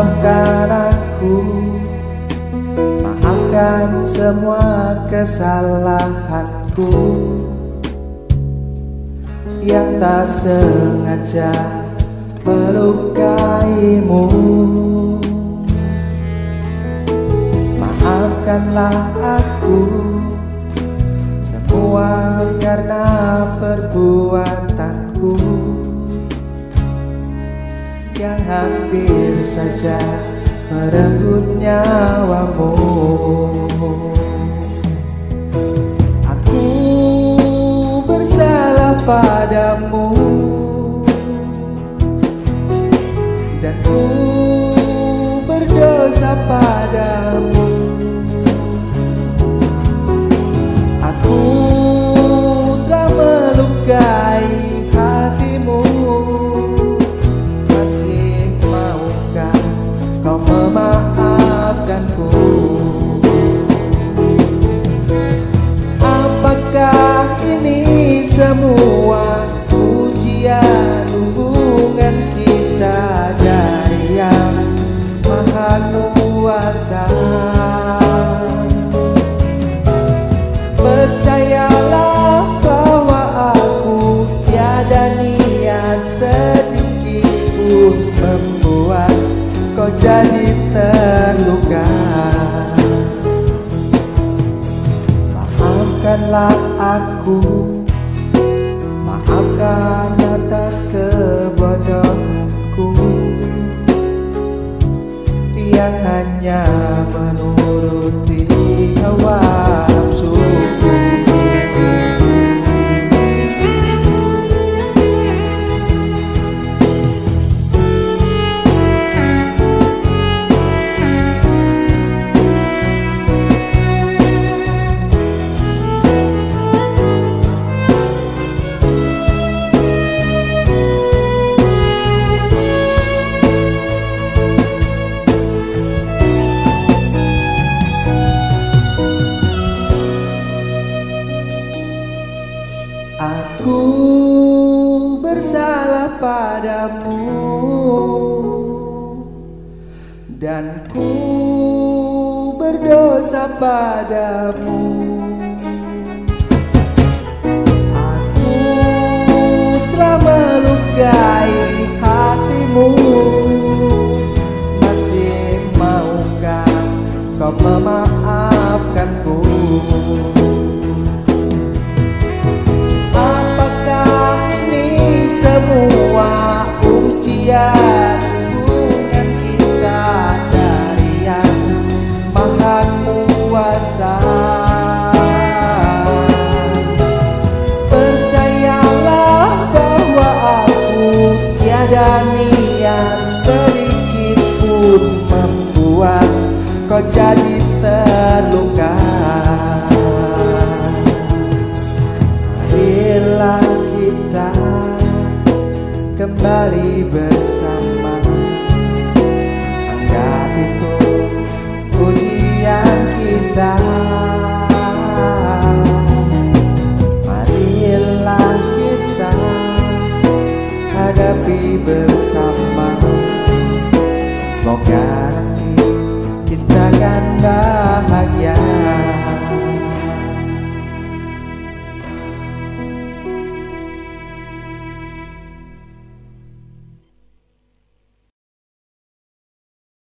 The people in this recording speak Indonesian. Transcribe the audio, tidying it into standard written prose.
Maafkan aku, maafkan semua kesalahanku yang tak sengaja melukaimu. Maafkanlah aku semua karena perbuatanku yang hampir saja merenggut nyawamu. Aku bersalah padamu dan ku berdosa padamu. Aku telah melukai hatimu. Masih maukah kau memaafkanku? Apakah ini semua ujian hubungan kita dari Yang Maha Kuasa? Percayalah bahwa aku tiada niat sedikit pun membuat kau jadi terluka. Maafkanlah aku, maafkan atas kebodohanku yang hanya menuruti hawa nafsuku. Aku bersalah padamu dan ku berdosa padamu. Aku telah melukai hatimu. Masih maukah kau memaafkanku? Semua ujian hubungan kita dari Yang Maha Kuasa. Percayalah bahwa aku tiada niat sedikit pun membuat kau jadi terluka. Marilah kita kembali bersama, anggap itu ujian kita. Marilah kita hadapi bersama, semoga